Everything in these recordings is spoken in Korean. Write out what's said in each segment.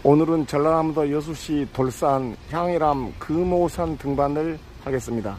오늘은 전라남도 여수시 돌산 향일암 금오산 등반을 하겠습니다.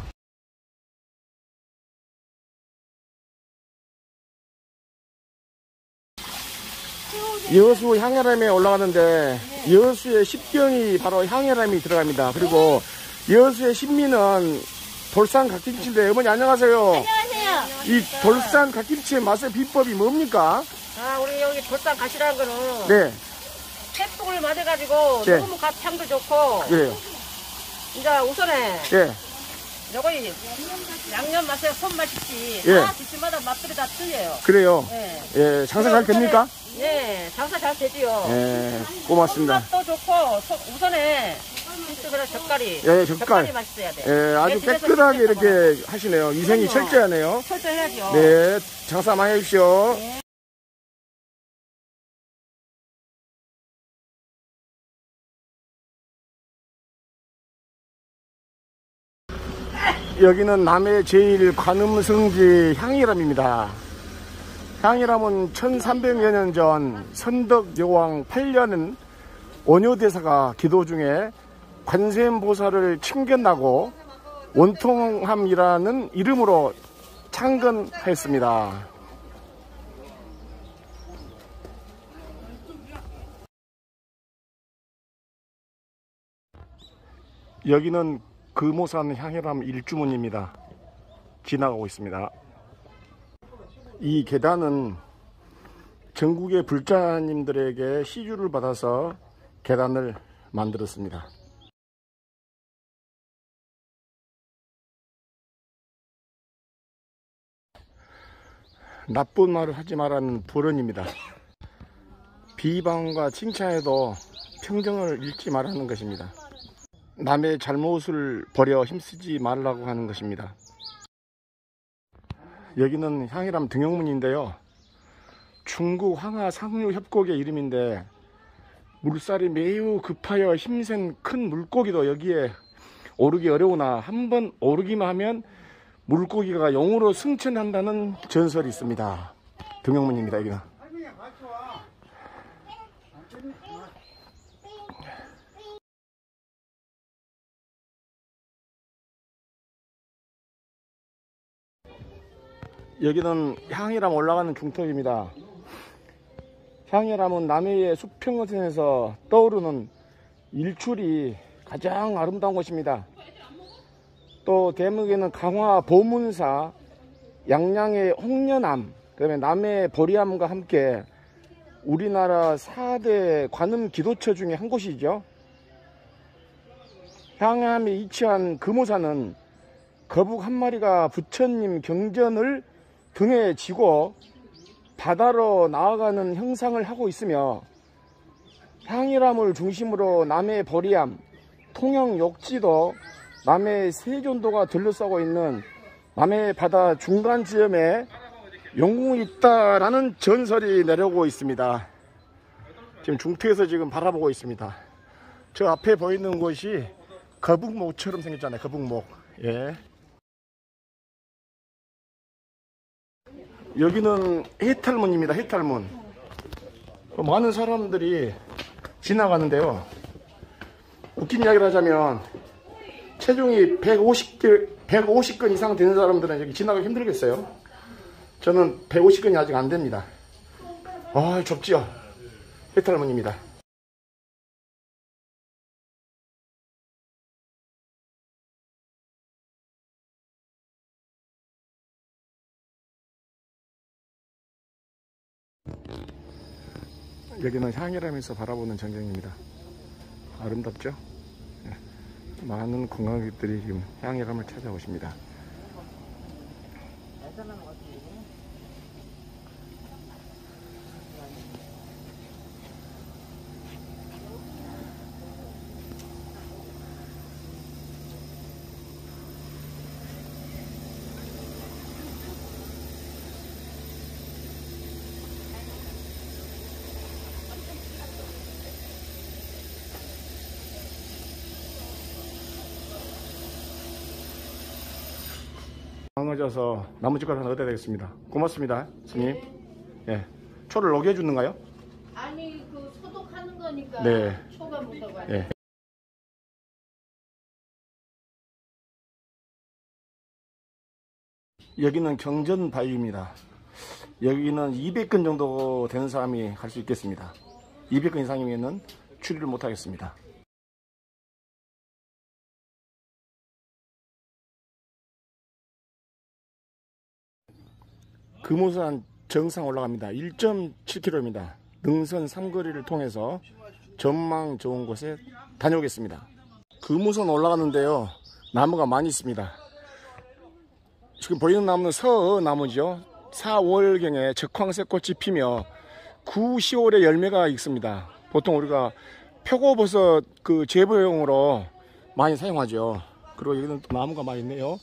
여수 향일암에 올라가는데 여수의 십경이 바로 향일암이 들어갑니다. 그리고 여수의 신미는 돌산 갓김치인데, 어머니 안녕하세요. 안녕하세요. 이 돌산 갓김치의 맛의 비법이 뭡니까? 우리 여기 돌산 갓이라는 거는 네. 햇국을 맞아가지고 네. 너무 갓 향도 좋고. 그래요. 이제 우선에 예. 요거이 양념 맛에 손맛이지. 예. 다 집집마다 맛들이 다 틀려요. 그래요. 예. 예. 장사 잘 됩니까? 예, 장사 잘 되지요. 예. 고맙습니다. 손맛도 좋고 우선에 그런 젓갈이. 예, 젓갈. 맛있어야 돼. 예, 아주 깨끗하게 이렇게 하시네요. 위생이 철저하네요. 철저해야죠. 네, 장사 많이 해주십시오. 네. 여기는 남해 제1관음성지 향일암입니다. 향일암은 1300여 년 전 선덕여왕 8년은 원효대사가 기도 중에 관세음보살을 칭견하고 원통함이라는 이름으로 창건하였습니다. 여기는 금오산 향일암 일주문입니다. 지나가고 있습니다. 이 계단은 전국의 불자님들에게 시주를 받아서 계단을 만들었습니다. 나쁜 말을 하지 말라는 불언입니다. 비방과 칭찬에도 평정을 잃지 말라는 것입니다. 남의 잘못을 버려 힘쓰지 말라고 하는 것입니다. 여기는 향일암 등용문인데요. 중국 황하 상류 협곡의 이름인데 물살이 매우 급하여 힘센 큰 물고기도 여기에 오르기 어려우나 한번 오르기만 하면 물고기가 용으로 승천한다는 전설이 있습니다. 등용문입니다. 여기는. 여기는 향일암 올라가는 중턱입니다. 향일암은 남해의 수평선에서 떠오르는 일출이 가장 아름다운 곳입니다. 또 대목에는 강화 보문사, 양양의 홍련암, 그다음에 남해 보리암과 함께 우리나라 4대 관음 기도처 중에 한 곳이죠. 향암에 위치한 금오산은 거북 한 마리가 부처님 경전을 등에 지고 바다로 나아가는 형상을 하고 있으며, 향일암을 중심으로 남해 보리암, 통영 욕지도, 남해 세존도가 둘러싸고 있는 남해 바다 중간 지점에 용궁이 있다라는 전설이 내려오고 있습니다. 지금 중턱에서 지금 바라보고 있습니다. 저 앞에 보이는 곳이 거북목처럼 생겼잖아요. 거북목. 예. 여기는 해탈문입니다. 해탈문. 많은 사람들이 지나가는데요. 웃긴 이야기를 하자면 체중이 150근 이상 되는 사람들은 여기 지나가기 힘들겠어요. 저는 150근이 아직 안 됩니다. 좁지요. 해탈문입니다. 여기는 향일암에서 바라보는 전경입니다. 아름답죠? 많은 관광객들이 지금 향일암을 찾아오십니다. 강어져서 나무젓가락 하나 얻어야 되겠습니다. 고맙습니다, 스님. 예. 초를 녹여주는가요? 아니 그 소독하는 거 묻으니까 네. 초가 묻어가지고. 네. 여기는 경전 바위입니다. 여기는 200근 정도 되는 사람이 갈 수 있겠습니다. 200근 이상이면은 출입을 못 하겠습니다. 금오산 정상 올라갑니다. 1.7km입니다. 능선 3거리를 통해서 전망 좋은 곳에 다녀오겠습니다. 금오산 올라가는데요. 나무가 많이 있습니다. 지금 보이는 나무는 서나무죠. 4, 5월경에 적황새꽃이 피며 9, 10월에 열매가 있습니다. 보통 우리가 표고버섯 그 재배용으로 많이 사용하죠. 그리고 여기는 또 나무가 많이 있네요.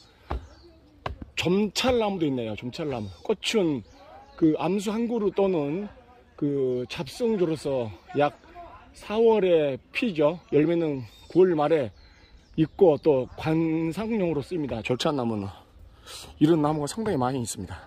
점찰나무도 있네요. 점찰나무. 꽃은 그 암수 한 그루 또는 그 잡성조로서 약 4월에 피죠. 열매는 9월 말에 있고 또 관상용으로 쓰입니다. 절찬나무는. 이런 나무가 상당히 많이 있습니다.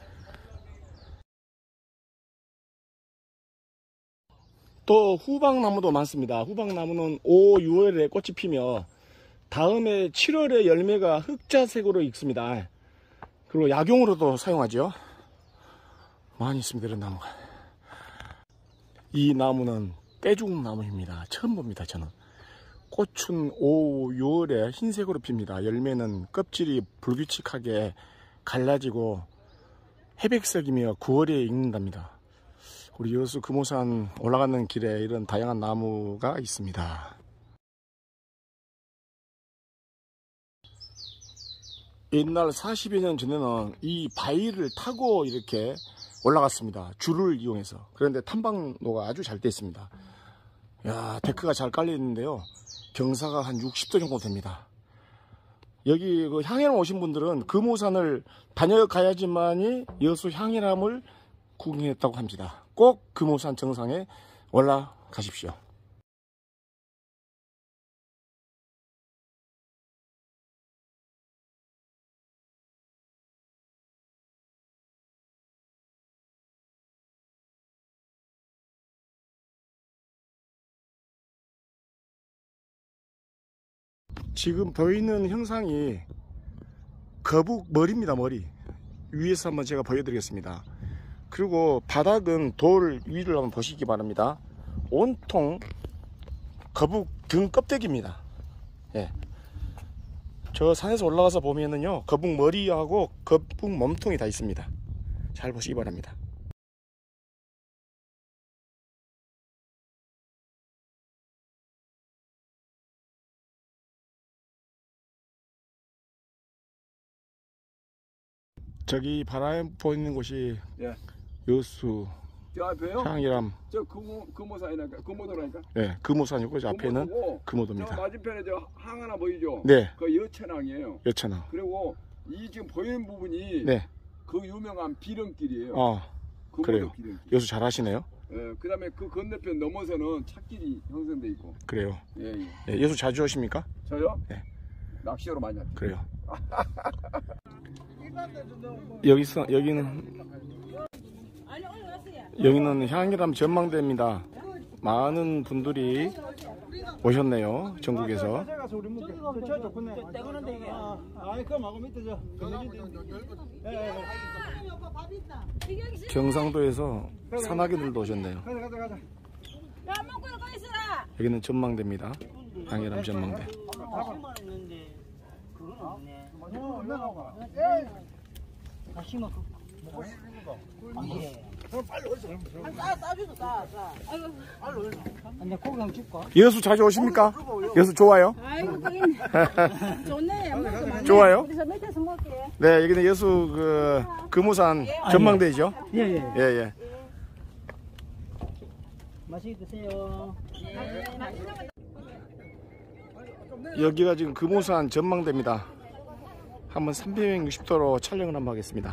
또 후박나무도 많습니다. 후박나무는 5, 6월에 꽃이 피며 다음에 7월에 열매가 흑자색으로 익습니다. 그리고 약용으로도 사용하죠. 많이 있습니다. 이런 나무가. 이 나무는 떼죽 나무입니다. 처음 봅니다. 저는. 꽃은 5, 6월에 흰색으로 핍니다. 열매는 껍질이 불규칙하게 갈라지고 회백색이며 9월에 익는답니다. 우리 여수 금오산 올라가는 길에 이런 다양한 나무가 있습니다. 옛날 40여 년 전에는 이 바위를 타고 이렇게 올라갔습니다. 줄을 이용해서. 그런데 탐방로가 아주 잘 되어 있습니다. 야, 데크가 잘 깔려 있는데요. 경사가 한 60도 정도 됩니다. 여기 그 향해람 오신 분들은 금오산을 다녀가야지만이 여수 향해람을 구경했다고 합니다. 꼭 금오산 정상에 올라가십시오. 지금 보이는 형상이 거북머리입니다. 머리 위에서 한번 제가 보여드리겠습니다. 그리고 바닥은 돌 위를 한번 보시기 바랍니다. 온통 거북 등 껍데기입니다. 예. 저 산에서 올라가서 보면은요, 거북 머리하고 거북 몸통이 다 있습니다. 잘 보시기 바랍니다. 저기 바람 보이는 곳이 예. 여수 저 앞에요? 향해람. 저 금오산이니까 금오도라니까. 네, 금오산이고 저 앞에는 금오도고, 금오도입니다. 저 맞은편에 저 항 하나 보이죠? 네. 그 여천항이에요. 여천항. 그리고 이 지금 보이는 부분이 네. 그 유명한 비령길이에요. 금오도 그래요. 비령길. 여수 잘하시네요. 예, 그다음에 그 건너편 넘어서는 찻길이 형성돼 있고. 그래요. 예, 예. 네, 여수 자주 오십니까? 저요? 네. 낚시하러 많이 왔죠. 그래요. 여기는 향해람 전망대입니다. 많은 분들이 오셨네요. 전국에서. 경상도에서 산악인들도 오셨네요. 여기는 전망대입니다. 향해람 전망대. 여수 자주 오십니까? 여수 좋아요? 아이고, 좋네. 좋아요? 우리 저 밑에서 먹게. 네, 여기는 여수 그 금오산 전망대이죠? 예예. 예, 예. 맛있게 드세요. 여기가 지금 금오산 전망대입니다. 한번 360도로 촬영을 한번 하겠습니다.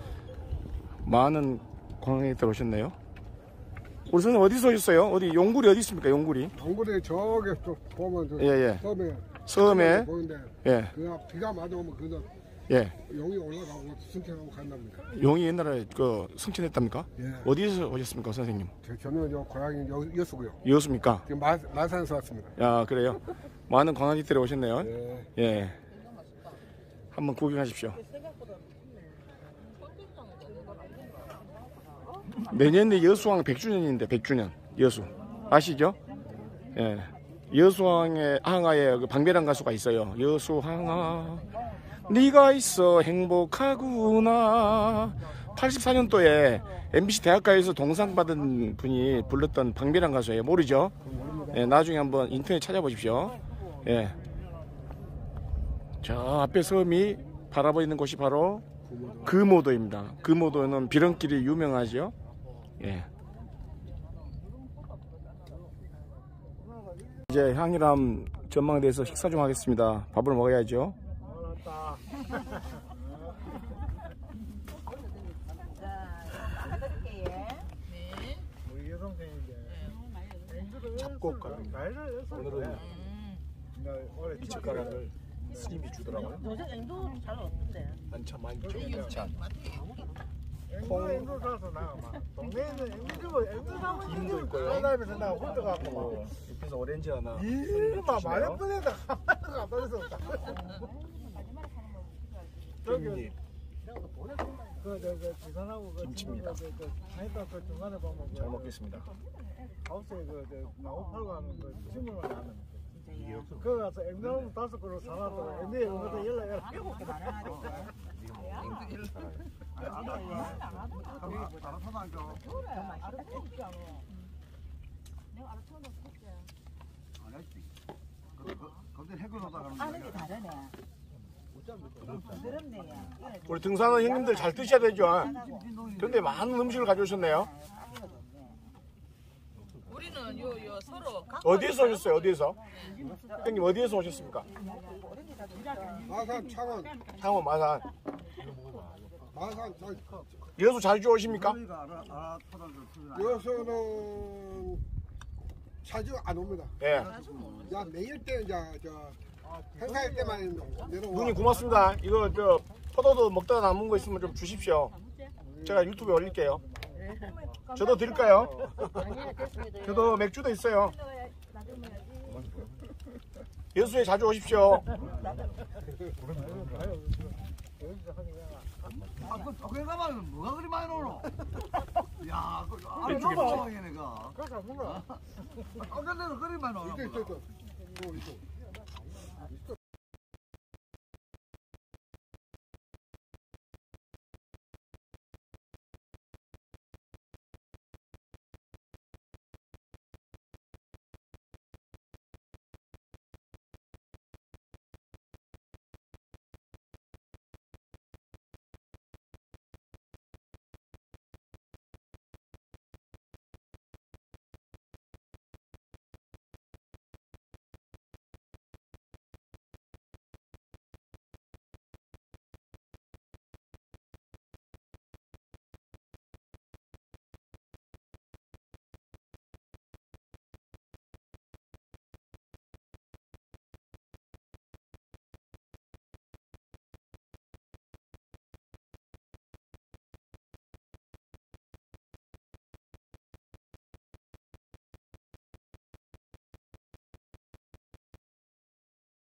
많은 관광객들 오셨네요. 우리 선생님 어디서 오셨어요? 어디 용구리 어디 있습니까? 용구리? 동굴에 저기 또 보면 저 예, 예. 섬에 섬에 보는데 예. 그 비가 많이 오면 그저 예. 용이 올라가고 승천하고 간답니다. 용이 옛날에 그 승천했답니까? 예. 어디서 오셨습니까, 선생님? 저는 고향이 여수고요. 여수입니까? 지금 마산에서 왔습니다. 야, 그래요. 많은 관광객들이 오셨네요. 예. 예. 한번 구경하십시오. 내년에 여수왕 100주년인데 100주년 여수 아시죠? 예. 여수왕의 항아에 그 방배란 가수가 있어요. 여수항아 네가 있어 행복하구나. 84년도에 MBC 대학가에서 동상 받은 분이 불렀던 방배란 가수예요. 모르죠? 예, 나중에 한번 인터넷 찾아보십시오. 예. 저 앞에 섬이 바라보이는 곳이 바로 금오도입니다. 금오도는 비런길이 유명하죠. 예. 이제 향일암 전망대에서 식사 좀 하겠습니다. 밥을 먹어야죠. 잡곡가루입니다. 오늘은 미숫가루를 스님이 주더라고요. 요새 앵도 잘 없는데. 만찬 많죠. 만찬. 앵두 사서 나가마. 동네에는 김도 있고요. 하나에서 나 혼자 갖고 옆에서 오렌지 하나. 이마 말할 뻔했다. 갖다 줬어. 깻잎. 그 지산하고 김치입니다. 하니까 그 중간에 보면 잘 먹겠습니다. 하우스에 나무 팔고 하는 그 친구를 하는. 그 가서 앵두 5그릇 사놨다가 앵두에 오면서 연락해라. 우리 등산은 형님들 잘 드셔야 되죠. 근데 많은 음식을 가져오셨네요. 우리는 요 서로 어디에서 오셨어요? 어디에서? 형님 어디에서 오셨습니까? 마산 창원 창원 마산. 마산 여수 자주 오십니까? 여수는 자주 안 옵니다. 예. 야 매일 때 이제 저 행사할 때만 내려와. 누님 고맙습니다. 이거 저 포도도 먹다가 남은 거 있으면 좀 주십시오. 제가 유튜브에 올릴게요. 저도 드릴까요? 저도 맥주도 있어요. 여수에 자주 오십시오. 거기 가면 뭐가 그리 많이 나오노? 야, 맥주 그 내가. 그래서 뭔가 거기 내가 그리 많이 나오노? 있어.